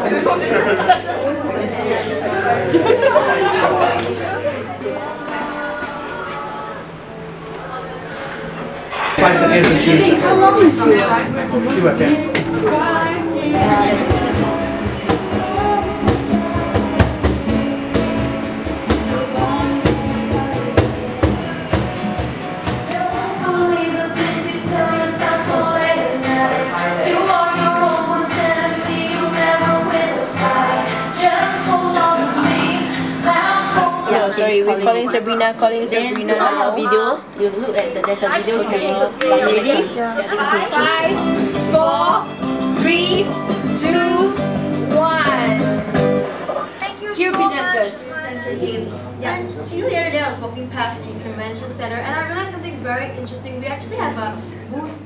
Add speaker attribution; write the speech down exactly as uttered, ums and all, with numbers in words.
Speaker 1: Five seconds and choose.
Speaker 2: How long is it?
Speaker 1: You webcam.
Speaker 3: Sorry, we're calling Sabrina, calling Sabrina.
Speaker 4: Then on the video, you look at the, there's a video camera. Ready?
Speaker 3: Five, four, three, two, one.
Speaker 5: Thank you
Speaker 3: Cue
Speaker 5: so
Speaker 3: presenters.
Speaker 5: much. Yeah. And you know, the other day I was walking past the convention center and I realized something very interesting. We actually have a booth